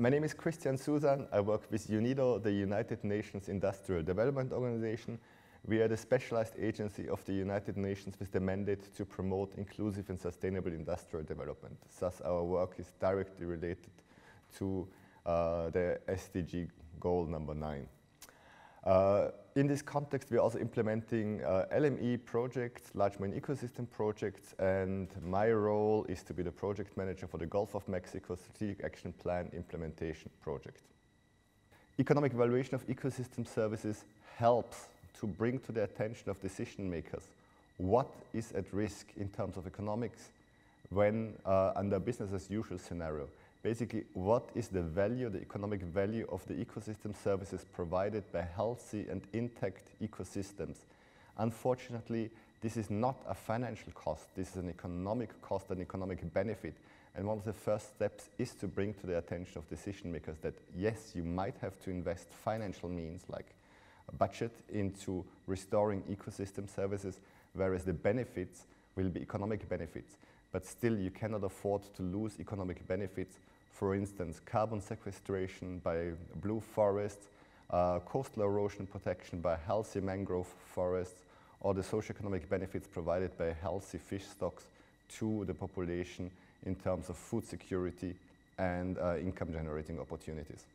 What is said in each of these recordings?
My name is Christian Susan. I work with UNIDO, the United Nations Industrial Development Organization. We are the specialized agency of the United Nations with the mandate to promote inclusive and sustainable industrial development. Thus, our work is directly related to the SDG goal number 9. In this context, we are also implementing LME projects, large marine ecosystem projects, and my role is to be the project manager for the Gulf of Mexico Strategic Action Plan implementation project. Economic evaluation of ecosystem services helps to bring to the attention of decision makers what is at risk in terms of economics when under business as usual scenario. Basically, what is the value, the economic value of the ecosystem services provided by healthy and intact ecosystems? Unfortunately, this is not a financial cost. This is an economic cost, an economic benefit. And one of the first steps is to bring to the attention of decision makers that, yes, you might have to invest financial means like a budget into restoring ecosystem services, whereas the benefits will be economic benefits. But still, you cannot afford to lose economic benefits. For instance, carbon sequestration by blue forests, coastal erosion protection by healthy mangrove forests, or the socioeconomic benefits provided by healthy fish stocks to the population in terms of food security and income generating opportunities.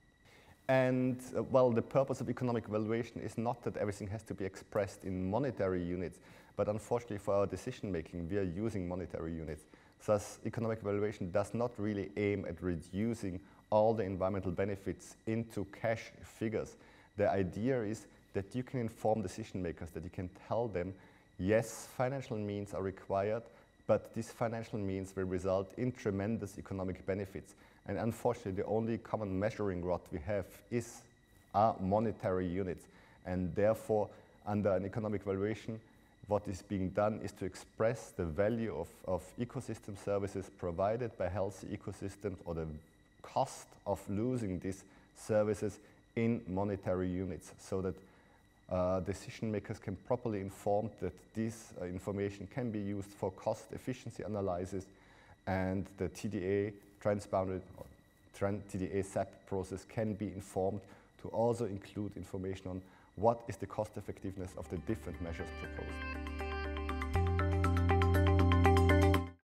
And well, the purpose of economic evaluation is not that everything has to be expressed in monetary units, but unfortunately for our decision making, we are using monetary units. Thus, economic evaluation does not really aim at reducing all the environmental benefits into cash figures. The idea is that you can inform decision makers, that you can tell them, yes, financial means are required, but these financial means will result in tremendous economic benefits. And unfortunately, the only common measuring rod we have is our monetary units. And therefore, under an economic evaluation, what is being done is to express the value of ecosystem services provided by healthy ecosystems, or the cost of losing these services in monetary units, so that decision makers can properly inform that this information can be used for cost efficiency analysis, and the TDA transbounded or TDA SAP process can be informed to also include information on what is the cost effectiveness of the different measures proposed.